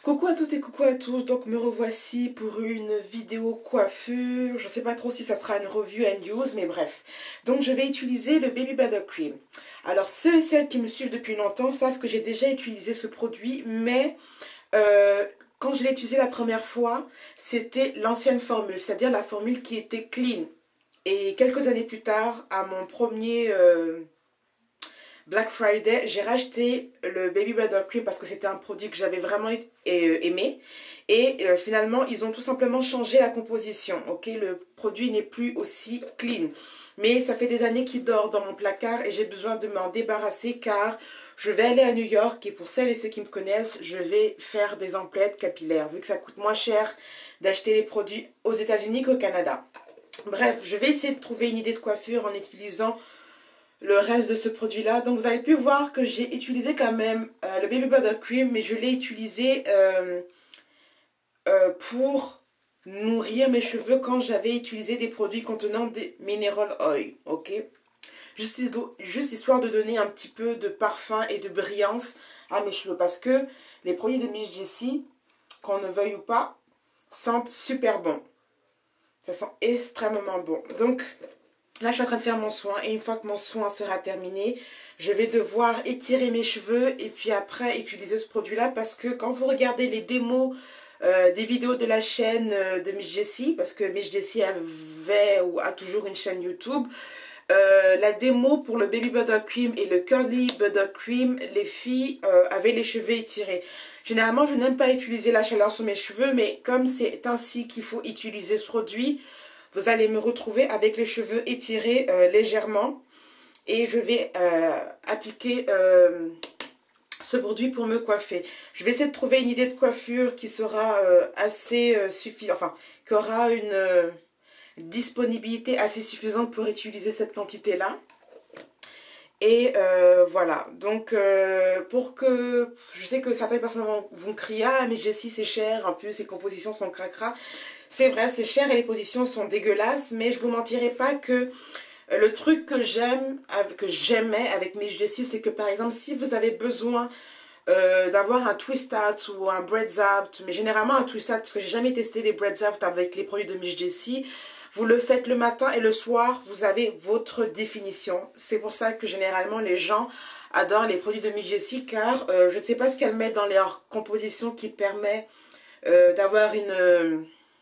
Coucou à toutes et coucou à tous, donc me revoici pour une vidéo coiffure. Je ne sais pas trop si ça sera une review and use, mais bref. Donc je vais utiliser le Baby Buttercream. Alors ceux et celles qui me suivent depuis longtemps savent que j'ai déjà utilisé ce produit, mais quand je l'ai utilisé la première fois, c'était l'ancienne formule, c'est-à-dire la formule qui était clean. Et quelques années plus tard, à mon premier Black Friday, j'ai racheté le Baby Buttercream parce que c'était un produit que j'avais vraiment aimé. Et finalement, ils ont tout simplement changé la composition. Ok, le produit n'est plus aussi clean. Mais ça fait des années qu'il dort dans mon placard et j'ai besoin de m'en débarrasser car je vais aller à New York. Et pour celles et ceux qui me connaissent, je vais faire des emplettes capillaires. Vu que ça coûte moins cher d'acheter les produits aux États-Unis qu'au Canada. Bref, je vais essayer de trouver une idée de coiffure en utilisant le reste de ce produit là. Donc vous avez pu voir que j'ai utilisé quand même le Baby Buttercream, mais je l'ai utilisé pour nourrir mes cheveux quand j'avais utilisé des produits contenant des mineral oil, ok, juste histoire de donner un petit peu de parfum et de brillance à mes cheveux, parce que les produits de Miss Jessie, qu'on ne veuille ou pas, sentent super bon, ça sent extrêmement bon. Donc là, je suis en train de faire mon soin et une fois que mon soin sera terminé, je vais devoir étirer mes cheveux et puis après utiliser ce produit-là parce que quand vous regardez les démos des vidéos de la chaîne de Miss Jessie, parce que Miss Jessie avait ou a toujours une chaîne YouTube, la démo pour le Baby Buttercream et le Curly Buttercream, les filles avaient les cheveux étirés. Généralement, je n'aime pas utiliser la chaleur sur mes cheveux, mais comme c'est ainsi qu'il faut utiliser ce produit, vous allez me retrouver avec les cheveux étirés légèrement et je vais appliquer ce produit pour me coiffer. Je vais essayer de trouver une idée de coiffure qui sera assez suffisante, enfin, qui aura une disponibilité assez suffisante pour utiliser cette quantité-là. Et voilà, donc pour que, je sais que certaines personnes vont crier, ah mais Jessie c'est cher, en plus ses compositions sont cracra. C'est vrai, c'est cher et les positions sont dégueulasses, mais je vous mentirai pas que le truc que j'aimais avec Miss Jessie, c'est que par exemple, si vous avez besoin d'avoir un twist out ou un braids out, mais généralement un twist out, parce que j'ai jamais testé les braids out avec les produits de Miss Jessie, vous le faites le matin et le soir, vous avez votre définition. C'est pour ça que généralement les gens adorent les produits de Miss Jessie, car je ne sais pas ce qu'elle met dans leur composition qui permet d'avoir une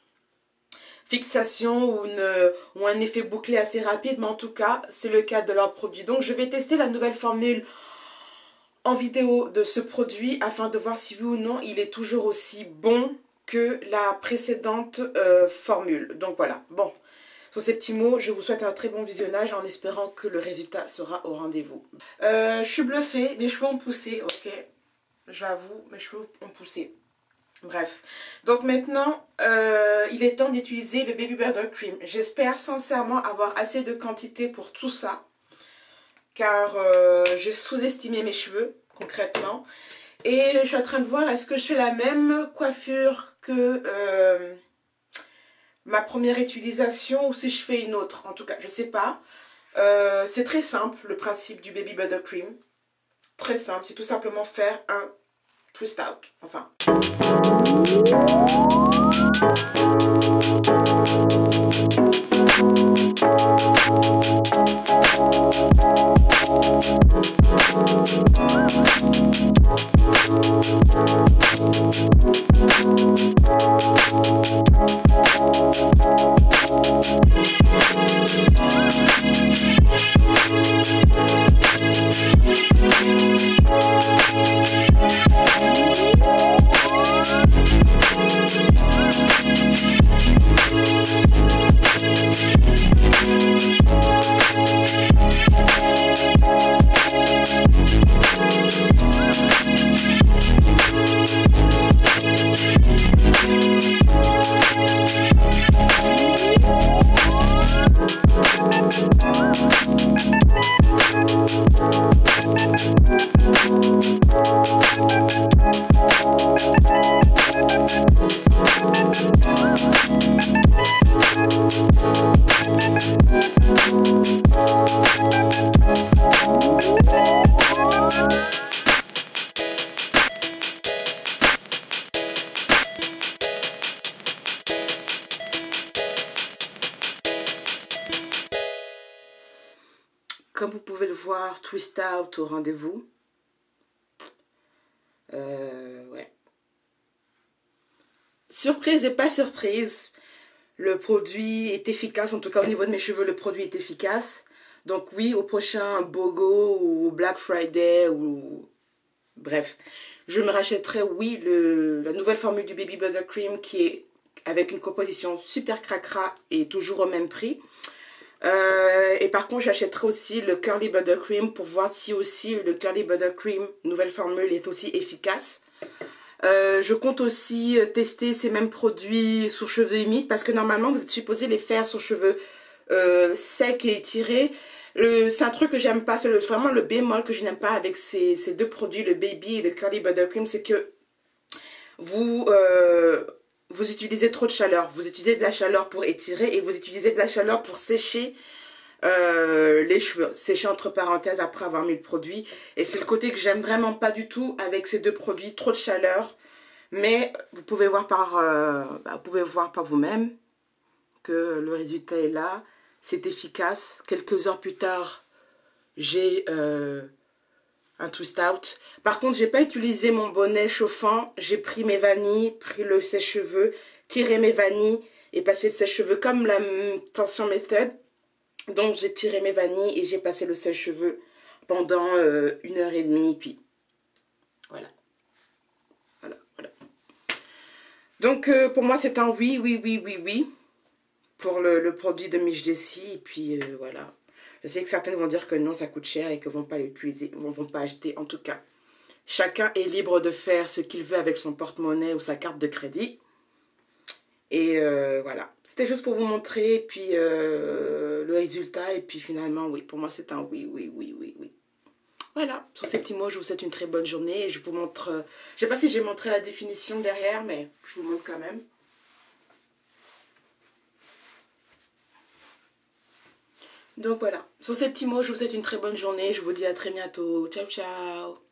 fixation ou un effet bouclé assez rapide, mais en tout cas c'est le cas de leurs produits. Donc je vais tester la nouvelle formule en vidéo de ce produit afin de voir si oui ou non il est toujours aussi bon que la précédente formule. Donc voilà, bon, sur ces petits mots, je vous souhaite un très bon visionnage en espérant que le résultat sera au rendez-vous. Je suis bluffée, mes cheveux ont poussé, ok, j'avoue, mes cheveux ont poussé. Bref, donc maintenant, il est temps d'utiliser le Baby Buttercream. J'espère sincèrement avoir assez de quantité pour tout ça, car j'ai sous-estimé mes cheveux, concrètement. Et je suis en train de voir, est-ce que je fais la même coiffure que ma première utilisation ou si je fais une autre. En tout cas, je ne sais pas. C'est très simple, le principe du Baby Buttercream. Très simple, c'est tout simplement faire un twist out, enfin. Comme vous pouvez le voir, Twist Out au rendez-vous. Ouais. Surprise et pas surprise. Le produit est efficace, en tout cas au niveau de mes cheveux, le produit est efficace. Donc oui, au prochain BOGO ou Black Friday ou... Bref, je me rachèterai, oui, la nouvelle formule du Baby Buttercream qui est avec une composition super cracra et toujours au même prix. Et par contre, j'achèterai aussi le Curly Buttercream pour voir si aussi le Curly Buttercream, nouvelle formule, est aussi efficace. Je compte aussi tester ces mêmes produits sur cheveux humides parce que normalement, vous êtes supposé les faire sur cheveux secs et étirés. C'est un truc que j'aime pas, c'est vraiment le bémol que je n'aime pas avec ces deux produits, le Baby et le Curly Buttercream, c'est que vous, vous utilisez trop de chaleur. Vous utilisez de la chaleur pour étirer et vous utilisez de la chaleur pour sécher les cheveux. Sécher entre parenthèses après avoir mis le produit. Et c'est le côté que j'aime vraiment pas du tout avec ces deux produits, trop de chaleur. Mais vous pouvez voir par vous-même que le résultat est là. C'est efficace. Quelques heures plus tard, j'ai un twist out. Par contre, j'ai pas utilisé mon bonnet chauffant. J'ai pris mes vanilles, pris le sèche-cheveux, tiré mes vanilles et passé le sèche-cheveux comme la tension méthode. Donc, j'ai tiré mes vanilles et j'ai passé le sèche-cheveux pendant 1h30. Puis, voilà. Voilà. Donc, pour moi, c'est un oui, oui, oui, oui, oui. Pour le produit de Miche Desi. Et puis, voilà. Je sais que certaines vont dire que non, ça coûte cher et que ne vont pas l'utiliser, vont pas acheter. En tout cas, chacun est libre de faire ce qu'il veut avec son porte-monnaie ou sa carte de crédit. Et voilà. C'était juste pour vous montrer puis, le résultat. Et puis finalement, oui, pour moi, c'est un oui, oui, oui, oui, oui. Voilà. Sur ces petits mots, je vous souhaite une très bonne journée. Et je vous montre... je ne sais pas si j'ai montré la définition derrière, mais je vous montre quand même. Donc voilà, sur ces petits mots, je vous souhaite une très bonne journée. Je vous dis à très bientôt. Ciao, ciao.